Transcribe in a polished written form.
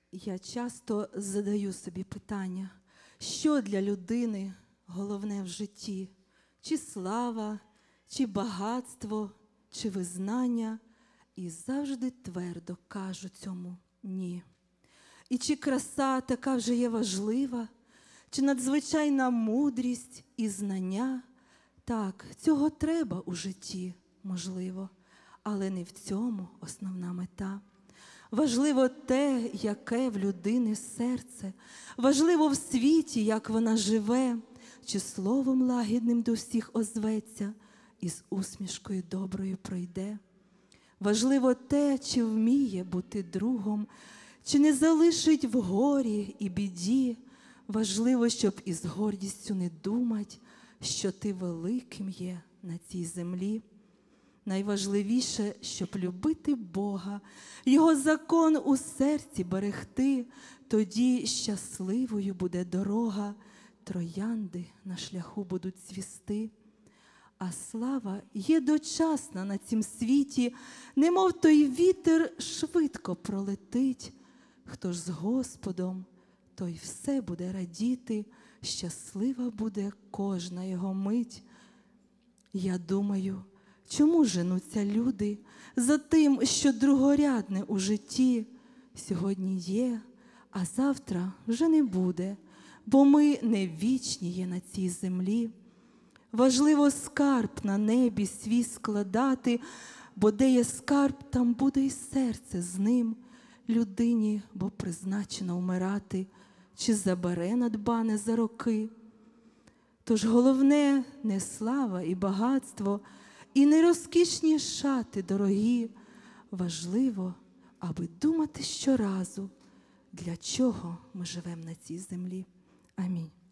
Я часто задаю собі питання, що для людини головне в житті? Чи слава, чи багатство, чи визнання? І завжди твердо кажу цьому ні. І чи краса така вже є важлива, чи надзвичайна мудрість і знання? Так, цього треба у житті, можливо, але не в цьому основна мета. Важливо те, яке в людини серце, важливо в світі, як вона живе, чи словом лагідним до всіх озветься, і з усмішкою доброю пройде. Важливо те, чи вміє бути другом, чи не залишить в горі і біді. Важливо, щоб із гордістю не думать, що ти великим є на цій землі. Найважливіше, щоб любити Бога, Його закон у серці берегти, тоді щасливою буде дорога, троянди на шляху будуть цвісти. А слава є дочасна на цім світі, немов той вітер швидко пролетить. Хто ж з Господом, той все буде радіти, щаслива буде кожна його мить. Я думаю, чому женуться люди за тим, що другорядне у житті сьогодні є, а завтра вже не буде, бо ми не вічні є на цій землі. Важливо скарб на небі свій складати, бо де є скарб, там буде і серце з ним. Людині, бо призначено вмирати, чи забере надбане за роки. Тож головне не слава і багатство, і не розкішні шати дорогі. Важливо, аби думати щоразу, для чого ми живемо на цій землі. Амінь.